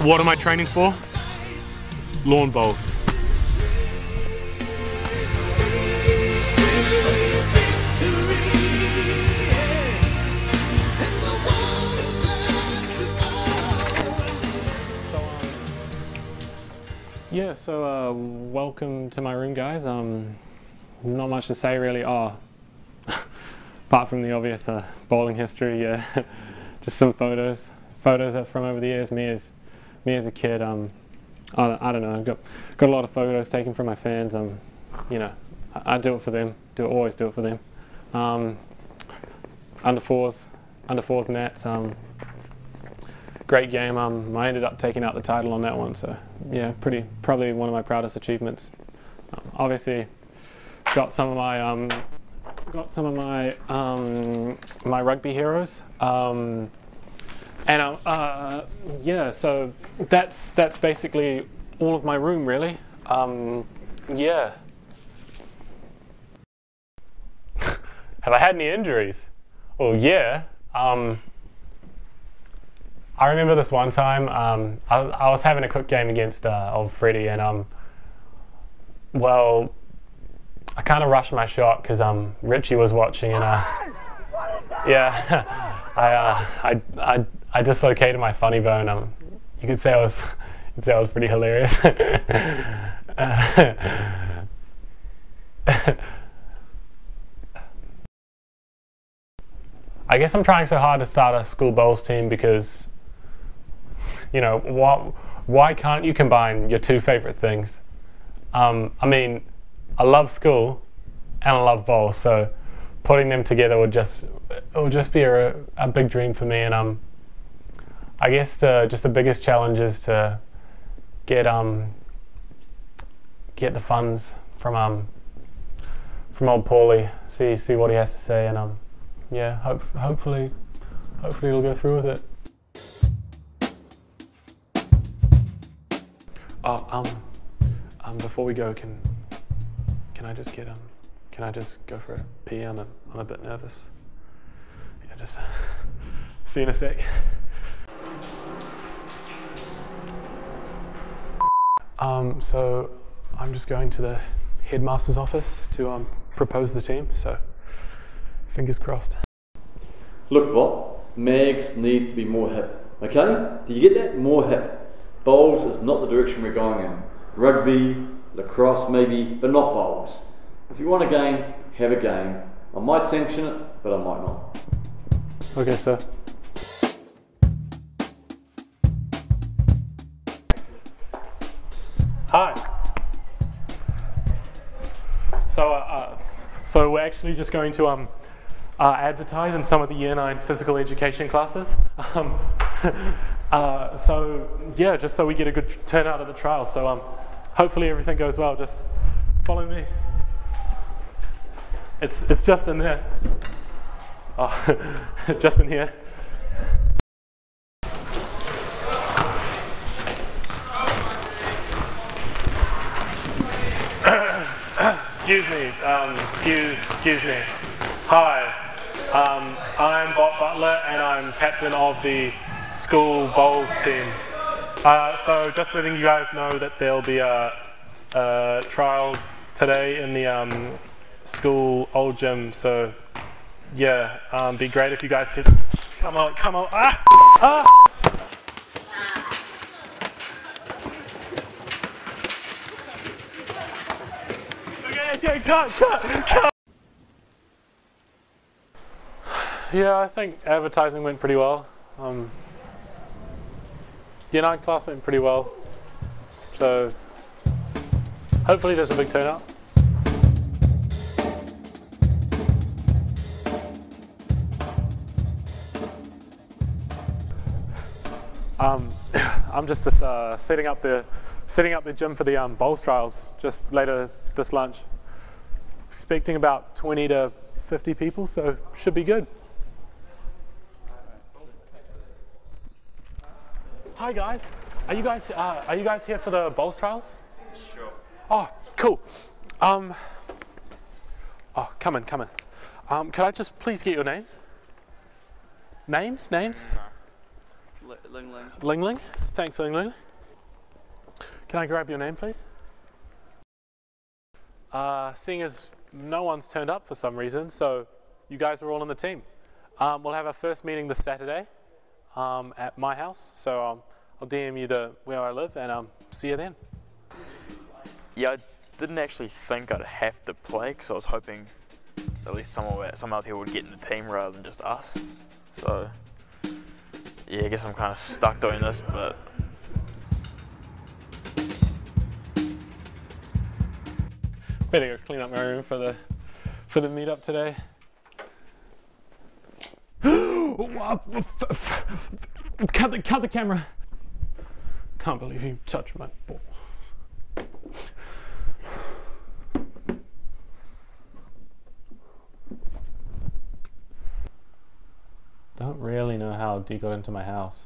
What am I training for? Lawn bowls. Yeah, so welcome to my room, guys. Not much to say really. Oh, apart from the obvious bowling history, yeah. Just some photos from over the years. Me as a kid. I don't know. Got a lot of photos taken from my fans. You know, I do it for them. Always do it for them. Under fours nets. Great game. I ended up taking out the title on that one, so yeah, probably one of my proudest achievements. Obviously, got some of my my rugby heroes, and yeah, so that's basically all of my room, really. Yeah. Have I had any injuries? Well, yeah. I remember this one time, I was having a quick game against old Freddie, and well, I kind of rushed my shot because Richie was watching, and yeah, I dislocated my funny bone. You could say I was pretty hilarious. I guess I'm trying so hard to start a school bowls team because, you know, why can't you combine your two favorite things? I mean, I love school and I love bowls, so putting them together would just be a big dream for me. And I guess just the biggest challenge is to get the funds from old Paulie, see what he has to say, and yeah, hopefully he'll go through with it. Oh, before we go, can I just go for a pee? I'm a bit nervous. Yeah, just see you in a sec. So I'm just going to the headmaster's office to propose the team. So fingers crossed. Look, Bob, MAGS needs to be more hip. Okay? Do you get that? More hip. Bowls is not the direction we're going in. Rugby, lacrosse maybe, but not bowls. If you want a game, have a game. I might sanction it, but I might not. Okay, sir. Hi. So we're actually just going to advertise in some of the Year 9 physical education classes. So yeah, just so we get a good turnout of the trial. So hopefully everything goes well. Just follow me. It's just in there. Oh, just in here. Excuse me. Excuse me. Hi. I'm Bob Butler, and I'm captain of the school bowls team. So just letting you guys know that there'll be trials today in the school old gym. So yeah, be great if you guys could come on. Ah! Okay, cut. Yeah, I think advertising went pretty well. Year 9 class went pretty well, so hopefully there's a big turnout. I'm just setting up the gym for the bowls trials just later this lunch. Expecting about 20 to 50 people, so should be good. Hi guys, are you guys here for the bowls trials? Sure. Oh, cool. Oh, come in. Could I just please get your names? Names? No. Ling Ling. Ling Ling? Thanks, Ling Ling. Can I grab your name, please? Seeing as no one's turned up for some reason, so you guys are all on the team. We'll have our first meeting this Saturday at my house, so I'll DM you where I live, and see you then. Yeah, I didn't actually think I'd have to play, because I was hoping at least some other people would get in the team rather than just us. So, yeah, I guess I'm kind of stuck doing this, but... Better go clean up my room for the meetup today. Cut the camera. Can't believe you touched my balls. Don't really know how D got into my house.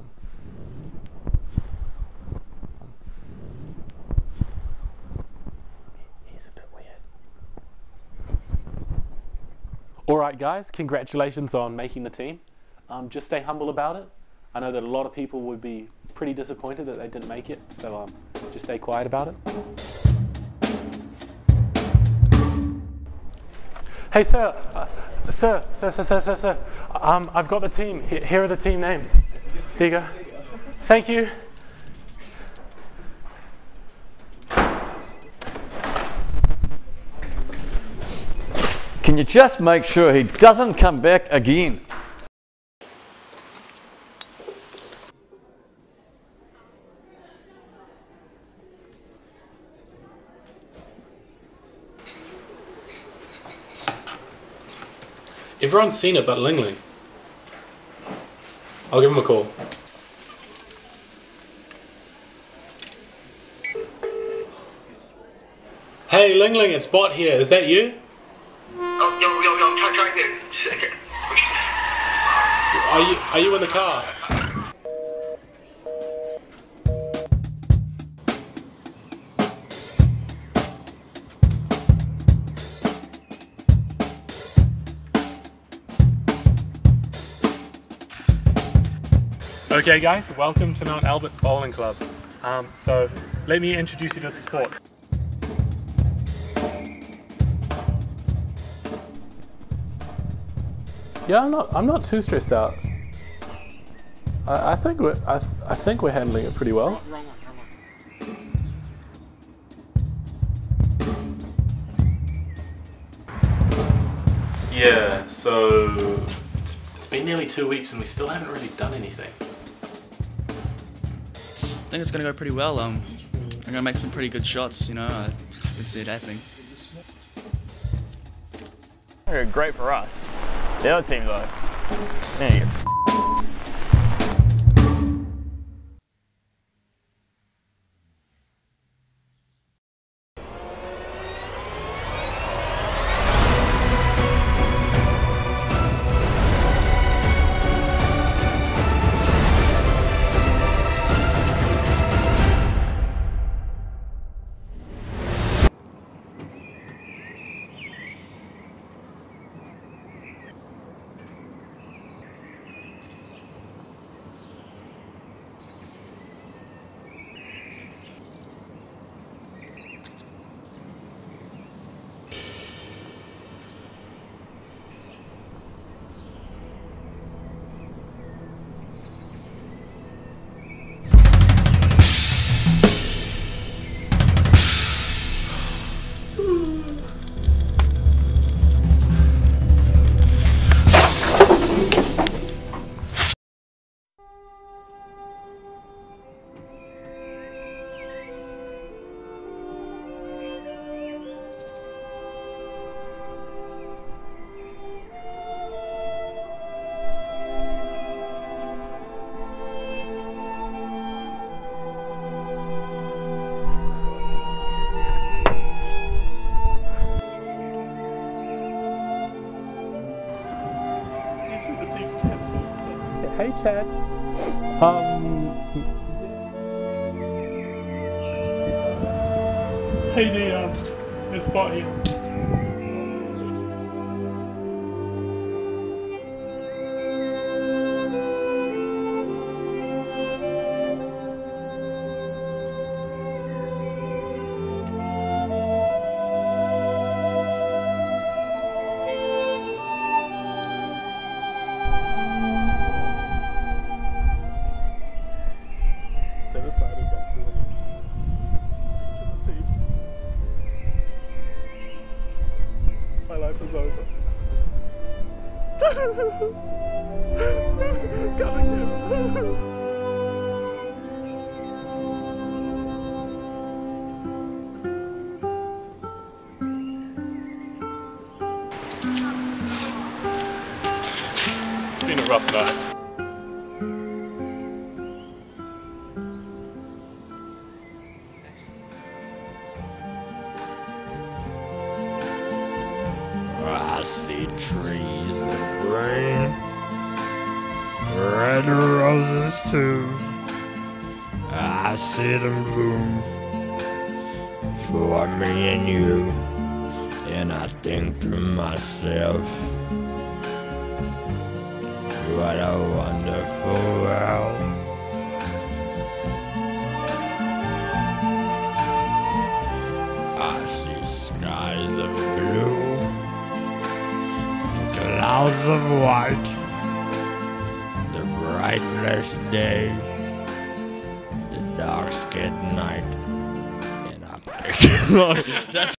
He's a bit weird. Alright guys, congratulations on making the team. Just stay humble about it. I know that a lot of people would be pretty disappointed that they didn't make it, so just stay quiet about it. Hey sir, sir, I've got the team. Here are the team names. Here you go. Thank you. Can you just make sure he doesn't come back again? Everyone's seen it but Ling Ling. I'll give him a call. Hey Ling Ling, it's Bot here. Is that you? Oh, yo, try again. Are you in the car? Okay guys, welcome to Mount Albert Bowling Club. So let me introduce you to the sports. Yeah, I'm not too stressed out. I think we're handling it pretty well. Wrong one. Yeah, so it's been nearly 2 weeks and we still haven't really done anything. I think it's going to go pretty well. I'm going to make some pretty good shots, you know. I can see it happening. Great for us. The other team though, man, Hey Chad. Hey D, it's Bot here. rough night. I see trees of green, red roses too. I see them bloom for me and you, and I think to myself, what a wonderful world. I see skies of blue, clouds of white, the bright blessed day, the dark scared night, and I